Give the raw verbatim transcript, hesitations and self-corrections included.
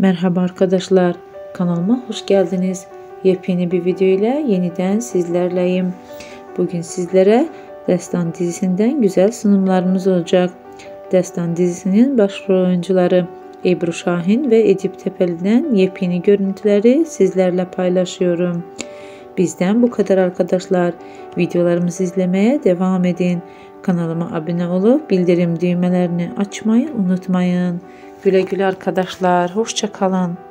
Merhaba arkadaşlar, kanalıma hoş geldiniz. Yepyeni bir video ile yeniden sizlerleyim. Bugün sizlere Destan dizisinden güzel sunumlarımız olacak. Destan dizisinin başrol oyuncuları Ebru Şahin ve Edip Tepeli'den yepyeni görüntüleri sizlerle paylaşıyorum. Bizden bu kadar arkadaşlar. Videolarımızı izlemeye devam edin. Kanalıma abone olup bildirim düğmelerini açmayı unutmayın. Güle güle arkadaşlar. Hoşça kalın.